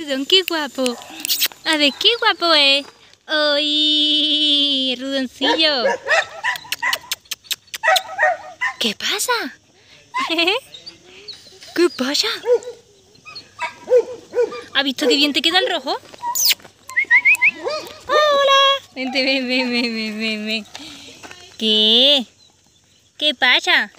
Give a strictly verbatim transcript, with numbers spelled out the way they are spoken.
Rudon, qué guapo. A ver, qué guapo es. ¡Ay, Rudoncillo! ¿Qué pasa? ¿Eh? ¿Qué pasa? ¿Has visto qué bien te queda el rojo? ¡Hola! Vente, ven, ven, ven, ven, ven. ¿Qué? ¿Qué pasa?